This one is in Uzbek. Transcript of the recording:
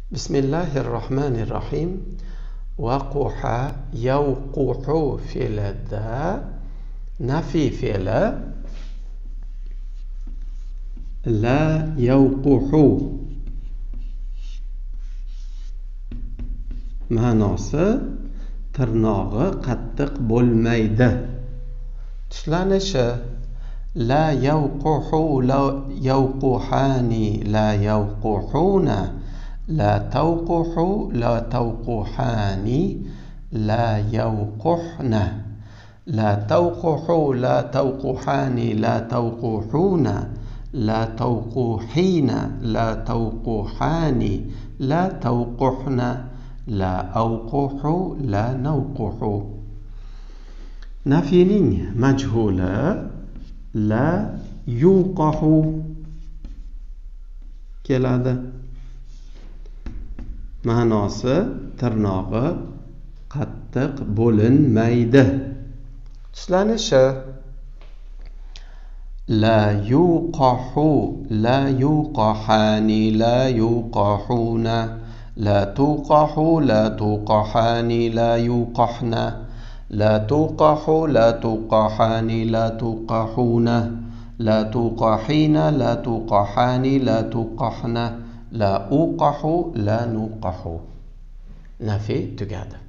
Bismillahirrahmanirrahim. Vaquha yavquhu fe'lida nafiy fe'li la yavquhu ma'nosi tirnog'i qattiq bo'lmaydi. Tishlanishi la yavquhu la yavquhani la yavquhuna la tawquhu la tawquhani la yawquhna la tawquhu la tawquhani la tawquhuna la tawquhina la tawquhani la tawquhna la awquhu la nawquhu. Nafining majhuli la yuqahu keladi. Ma'nosi tirnog'i qattiq bo'linmaydi. Tishlanishi la yuqahu la yuqahani la yuqahuna la tuqahu la tuqahani la yuqahna la tuqahu la tuqahani la tuqahuna la tuqahina la tuqahani la tuqahna la uqahu la nuqahu. Nafiy tugadi.